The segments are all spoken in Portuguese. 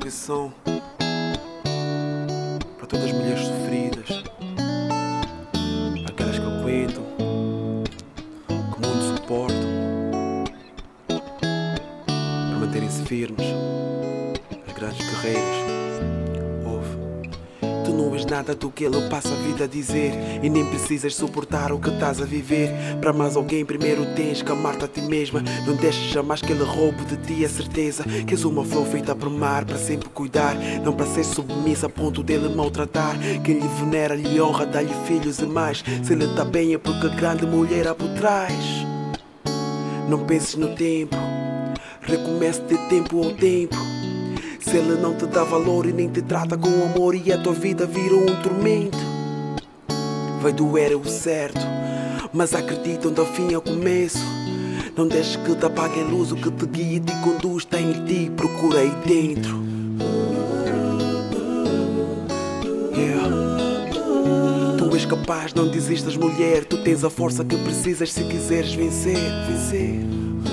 esse som para todas as mulheres sofridas, aquelas que aguentam, que muito suportam, para manterem-se firmes, as grandes guerreiras. Tu não és nada do que ele passa a vida a dizer, e nem precisas suportar o que estás a viver. Para mais alguém primeiro tens que amar-te a ti mesma. Não deixes jamais que ele roube de ti a certeza que és uma flor feita para amar, para sempre cuidar, não para ser submissa a ponto dele maltratar. Quem lhe venera lhe honra, dá-lhe filhos e mais. Se ele está bem é porque a grande mulher há por trás. Não penses no tempo, recomece de tempo ao tempo. Se ele não te dá valor e nem te trata com amor, e a tua vida virou um tormento, vai doer, é o certo, mas acredita onde a fim é o começo. Não deixes que te apague a luz, o que te guia e te conduz está em ti, procura aí dentro. Tu és capaz, não desistas mulher, tu tens a força que precisas se quiseres vencer, vencer.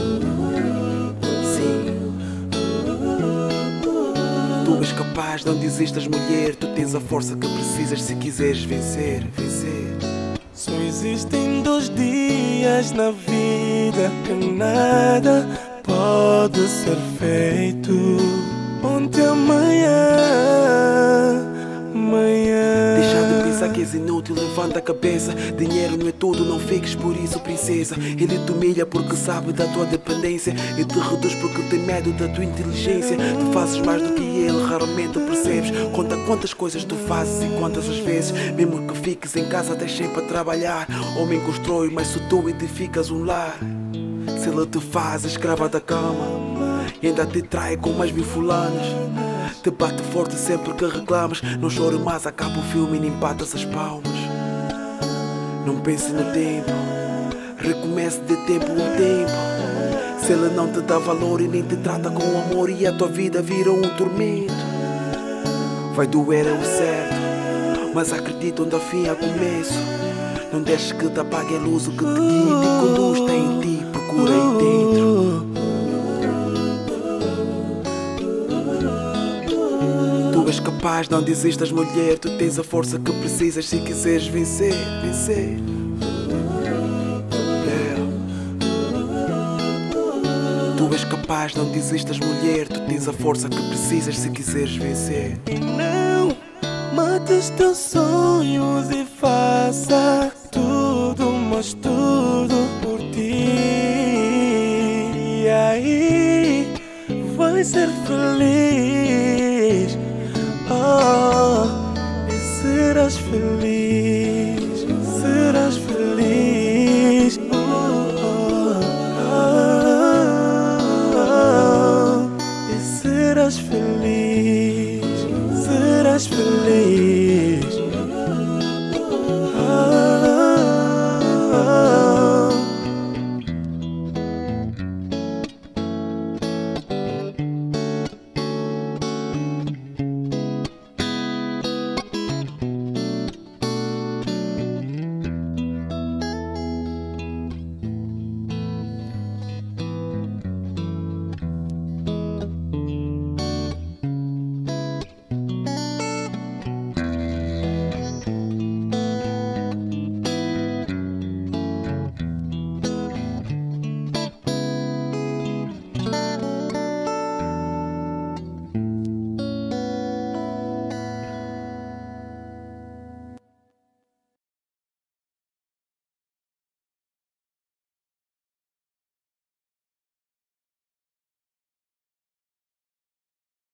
Tu és capaz, não desistas mulher, tu tens a força que precisas se quiseres vencer, vencer. Só existem 2 dias na vida que nada pode ser feito. Ontem, amanhã. Deixa de pensar que és inútil, levanta a cabeça. Dinheiro não é tudo, não fiques por isso, princesa. Ele te humilha porque sabe da tua dependência e te reduz porque tem medo da tua inteligência. Tu fazes mais do que ele, raramente percebes. Conta quantas coisas tu fazes e quantas as vezes. Mesmo que fiques em casa, tens sempre a trabalhar. Homem constrói, mas se tu edificas um lar. Se ele te faz escrava da cama e ainda te trai com mais 1000 fulanas, te bate forte sempre que reclamas. Não chore mais, acaba o filme e nem batas as palmas. Não pense no tempo, recomece de tempo em tempo. Se ele não te dá valor e nem te trata com amor, e a tua vida vira um tormento, vai doer, é o certo, mas acredita onde a fim há começo. Não deixes que te apague a luz, o que te guia e te conduz está em ti, procura aí dentro. Tu és capaz, não desistas mulher, tu tens a força que precisas se quiseres vencer, vencer. Tu és capaz, não desistas mulher, tu tens a força que precisas se quiseres vencer. E não mates teus sonhos e faça tudo, mas tudo por ti. E aí vai ser feliz. Oh, e serás feliz.